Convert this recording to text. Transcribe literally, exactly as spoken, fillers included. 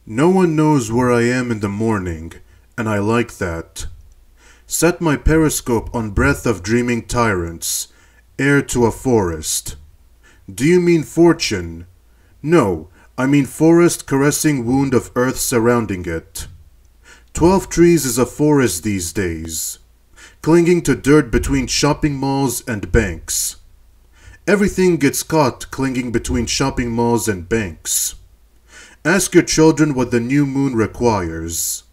No one knows where I am in the morning, and I like that. Set my periscope on breath of dreaming tyrants, heir to a forest. Do you mean fortune? No, I mean forest caressing wound of earth surrounding it. Twelve trees is a forest these days, clinging to dirt between shopping malls and banks. Everything gets caught clinging between shopping malls and banks. Ask your children what the new moon requires.